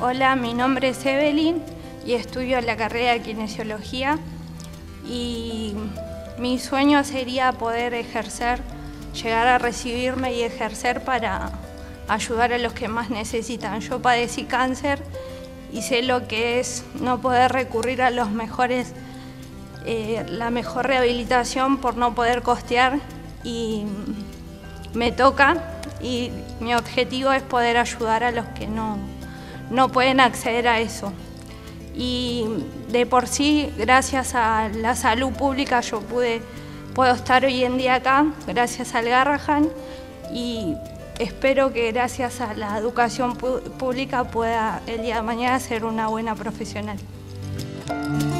Hola, mi nombre es Evelyn y estudio la carrera de Kinesiología y mi sueño sería poder ejercer, llegar a recibirme y ejercer para ayudar a los que más necesitan. Yo padecí cáncer y sé lo que es no poder recurrir a los mejores, la mejor rehabilitación por no poder costear, y me toca, y mi objetivo es poder ayudar a los que no pueden acceder a eso. Y de por sí, gracias a la salud pública, yo puedo estar hoy en día acá, gracias al Garrahan, y espero que gracias a la educación pública pueda el día de mañana ser una buena profesional.